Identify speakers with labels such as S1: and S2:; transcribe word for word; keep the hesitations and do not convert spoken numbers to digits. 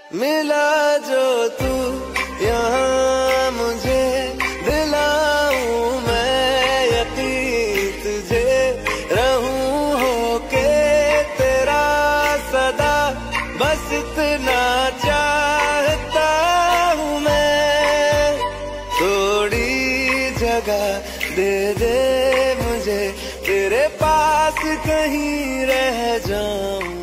S1: मिला जो तू यहाँ मुझे, दिलाऊं मैं यकीन तुझे, रहूं होके तेरा सदा, बस इतना चाहता हूँ मैं। थोड़ी जगह दे दे मुझे, तेरे पास कहीं रह जाऊं।